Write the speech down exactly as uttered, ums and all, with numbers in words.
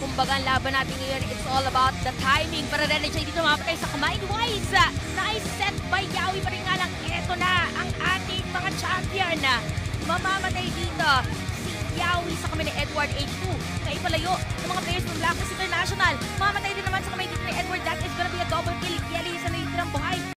Kumbaga, ang laban natin ngayon, it's all about the timing. Para rin siya dito mapatay sa kamay ni Wise. Nice set by Yawi pa rin nga lang. Eto na ang ating mga champion. Mamamatay dito si Yawi sa kamay ni Edward H two. Kaipalayo ng mga players ng Blacklist International. Mamamatay din naman sa kamay dito ni Edward. That is gonna be a double kill. Yali, isa na yung tirang buhay.